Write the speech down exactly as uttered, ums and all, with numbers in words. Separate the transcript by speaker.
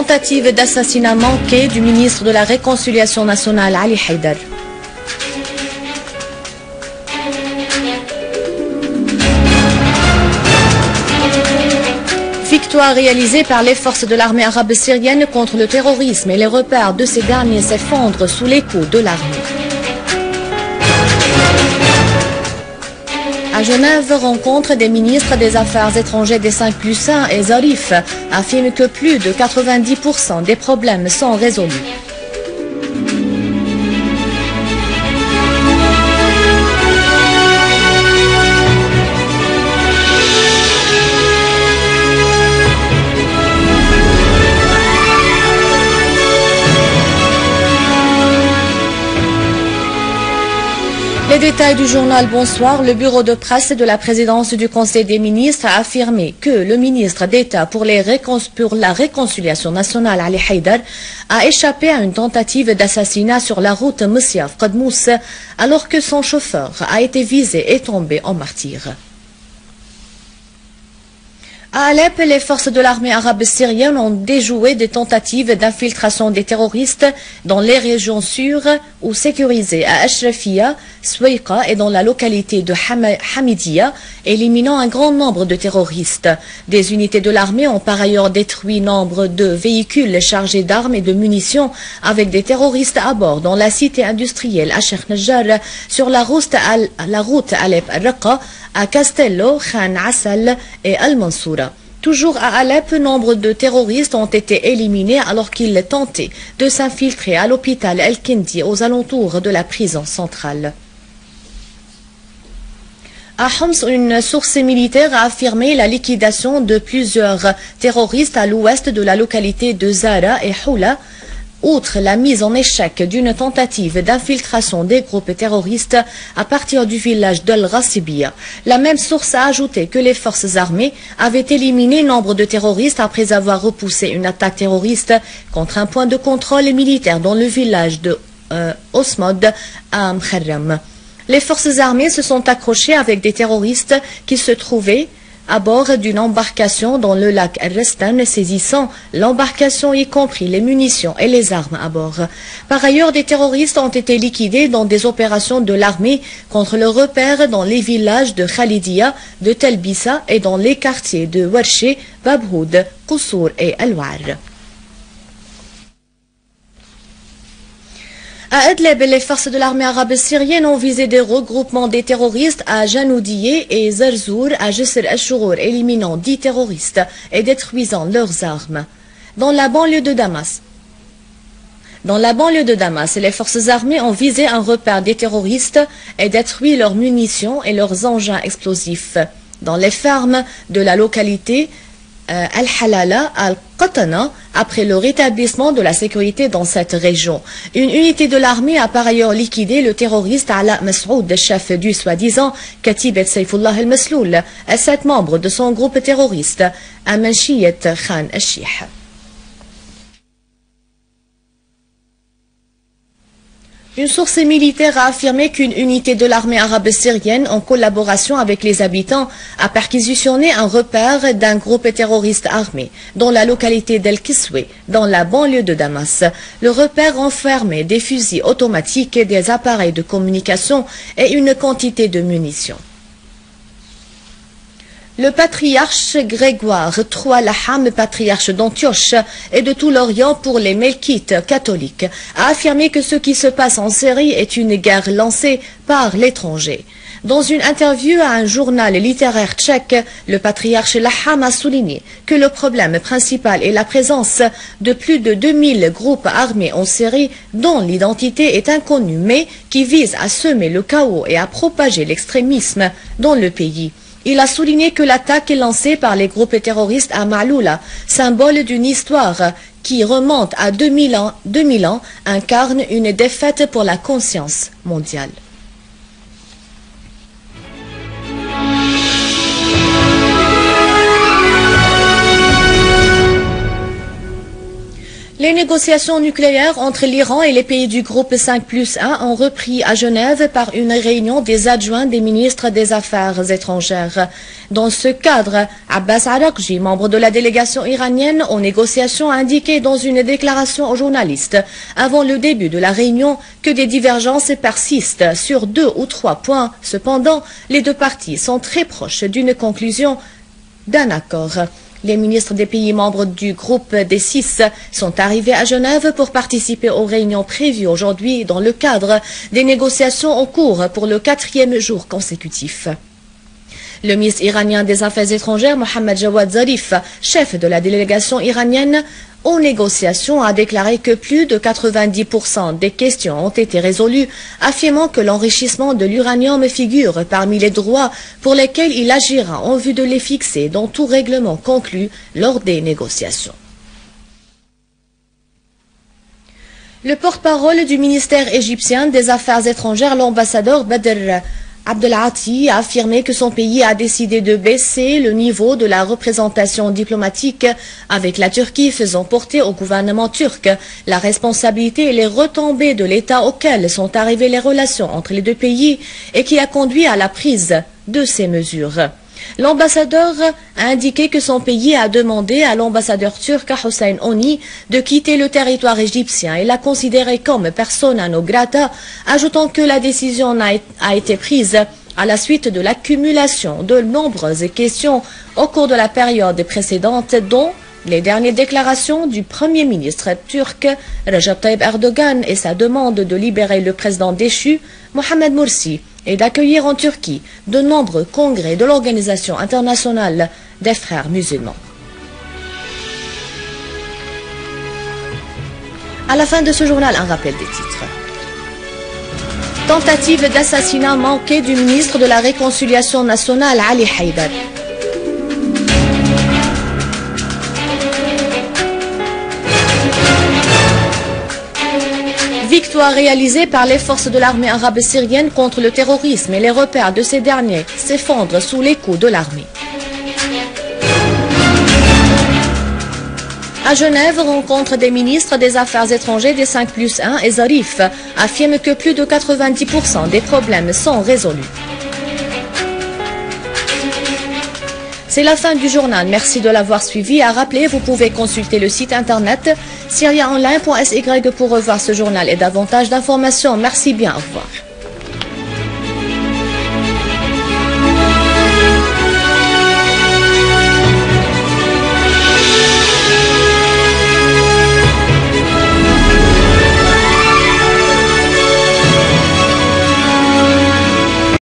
Speaker 1: tentative d'assassinat manqué du ministre de la Réconciliation nationale Ali Haïdar. Victoire réalisée par les forces de l'armée arabe syrienne contre le terrorisme et les repères de ces derniers s'effondrent sous les coups de l'armée. À Genève, rencontre des ministres des Affaires étrangères des cinq plus un et Zarif affirme que plus de quatre-vingt-dix pour cent des problèmes sont résolus. Les détails du journal Bonsoir. Le bureau de presse de la présidence du Conseil des ministres a affirmé que le ministre d'État pour, pour la réconciliation nationale Ali Haïdar a échappé à une tentative d'assassinat sur la route Messiaf-Qadmous alors que son chauffeur a été visé et tombé en martyr. À Alep, les forces de l'armée arabe syrienne ont déjoué des tentatives d'infiltration des terroristes dans les régions sûres ou sécurisées à Ashrafia, Souaïqa et dans la localité de Hamidia, éliminant un grand nombre de terroristes. Des unités de l'armée ont par ailleurs détruit nombre de véhicules chargés d'armes et de munitions avec des terroristes à bord dans la cité industrielle à Sheikh Najjar, sur la route, al la route Alep-Raqqa, à Castello, Khan Assal et Al-Mansoura. Toujours à Alep, nombre de terroristes ont été éliminés alors qu'ils tentaient de s'infiltrer à l'hôpital El-Kindi aux alentours de la prison centrale. À Homs, une source militaire a affirmé la liquidation de plusieurs terroristes à l'ouest de la localité de Zara et Houla. Outre la mise en échec d'une tentative d'infiltration des groupes terroristes à partir du village d'Al-Rassibia, la même source a ajouté que les forces armées avaient éliminé nombre de terroristes après avoir repoussé une attaque terroriste contre un point de contrôle militaire dans le village de euh, Osmod à Mkharram. Les forces armées se sont accrochées avec des terroristes qui se trouvaient à bord d'une embarcation dans le lac Al-Restan, saisissant l'embarcation y compris les munitions et les armes à bord. Par ailleurs, des terroristes ont été liquidés dans des opérations de l'armée contre le repère dans les villages de Khalidia, de Telbissa et dans les quartiers de Warché, Babhoud, Qoussour et Al-War. À Idlib, les forces de l'armée arabe syrienne ont visé des regroupements des terroristes à Janoudiyé et Zarzour à Jisr al-Shourour, éliminant dix terroristes et détruisant leurs armes. Dans la banlieue de Damas, Dans la banlieue de Damas, les forces armées ont visé un repère des terroristes et détruit leurs munitions et leurs engins explosifs. Dans les fermes de la localité Euh, Al-Halala, Al-Qatana, après le rétablissement de la sécurité dans cette région. Une unité de l'armée a par ailleurs liquidé le terroriste Ala Mas'oud, chef du soi-disant Katib el-Saifullah el-Masloul, et sept membres de son groupe terroriste, Amanchiyet Khan al-Shih. Une source militaire a affirmé qu'une unité de l'armée arabe syrienne, en collaboration avec les habitants, a perquisitionné un repère d'un groupe terroriste armé dans la localité d'El-Kiswe, dans la banlieue de Damas. Le repère renfermait des fusils automatiques, des appareils de communication et une quantité de munitions. Le patriarche Grégoire trois Laham, patriarche d'Antioche et de tout l'Orient pour les Melkites catholiques, a affirmé que ce qui se passe en Syrie est une guerre lancée par l'étranger. Dans une interview à un journal littéraire tchèque, le patriarche Laham a souligné que le problème principal est la présence de plus de deux mille groupes armés en Syrie dont l'identité est inconnue mais qui visent à semer le chaos et à propager l'extrémisme dans le pays. Il a souligné que l'attaque lancée par les groupes terroristes à Ma'loula, symbole d'une histoire qui remonte à deux mille ans, deux mille ans, incarne une défaite pour la conscience mondiale. Les négociations nucléaires entre l'Iran et les pays du groupe cinq plus un ont repris à Genève par une réunion des adjoints des ministres des Affaires étrangères. Dans ce cadre, Abbas Araghchi, membre de la délégation iranienne aux négociations, a indiqué dans une déclaration aux journalistes avant le début de la réunion que des divergences persistent sur deux ou trois points. Cependant, les deux parties sont très proches d'une conclusion d'un accord. Les ministres des pays membres du groupe des six sont arrivés à Genève pour participer aux réunions prévues aujourd'hui dans le cadre des négociations en cours pour le quatrième jour consécutif. Le ministre iranien des Affaires étrangères, Mohammad Jawad Zarif, chef de la délégation iranienne aux négociations, a déclaré que plus de quatre-vingt-dix pour cent des questions ont été résolues, affirmant que l'enrichissement de l'uranium figure parmi les droits pour lesquels il agira en vue de les fixer dans tout règlement conclu lors des négociations. Le porte-parole du ministère égyptien des Affaires étrangères, l'ambassadeur Badr Abdelati, a affirmé que son pays a décidé de baisser le niveau de la représentation diplomatique avec la Turquie, faisant porter au gouvernement turc la responsabilité et les retombées de l'état auquel sont arrivées les relations entre les deux pays et qui a conduit à la prise de ces mesures. L'ambassadeur a indiqué que son pays a demandé à l'ambassadeur turc Hossein Oni de quitter le territoire égyptien et l'a considéré comme persona non grata, ajoutant que la décision a été prise à la suite de l'accumulation de nombreuses questions au cours de la période précédente, dont les dernières déclarations du Premier ministre turc Recep Tayyip Erdogan et sa demande de libérer le président déchu Mohamed Morsi et d'accueillir en Turquie de nombreux congrès de l'Organisation internationale des frères musulmans. À la fin de ce journal, un rappel des titres. Tentative d'assassinat manqué du ministre de la Réconciliation nationale, Ali Haïdar. Victoire réalisée par les forces de l'armée arabe syrienne contre le terrorisme et les repères de ces derniers s'effondrent sous les coups de l'armée. À Genève, rencontre des ministres des Affaires étrangères des cinq plus un et Zarif affirme que plus de quatre-vingt-dix pour cent des problèmes sont résolus. C'est la fin du journal. Merci de l'avoir suivi. À rappeler, vous pouvez consulter le site internet syria online point s y pour revoir ce journal et davantage d'informations. Merci bien. Au revoir.